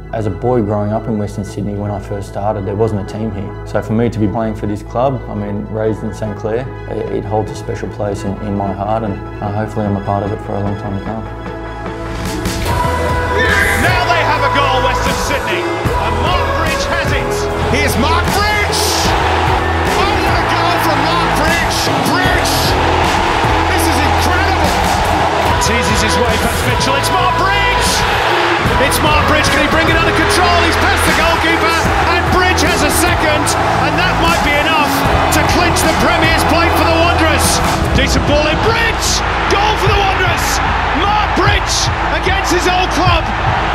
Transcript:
As a boy growing up in Western Sydney when I first started, there wasn't a team here. So for me to be playing for this club, I mean, raised in St Clair, it holds a special place in my heart, and hopefully I'm a part of it for a long time to come. Now they have a goal, Western Sydney, and Mark Bridge has it. Here's Mark Bridge! Oh, what a goal from Mark Bridge! Bridge! This is incredible! Teases his way past Mitchell, it's Mark Bridge! It's Mark Bridge, can he bring it under control? He's past the goalkeeper, and Bridge has a second, and that might be enough to clinch the Premier's plate for the Wanderers. Decent ball in, Bridge! Goal for the Wanderers! Mark Bridge against his old club.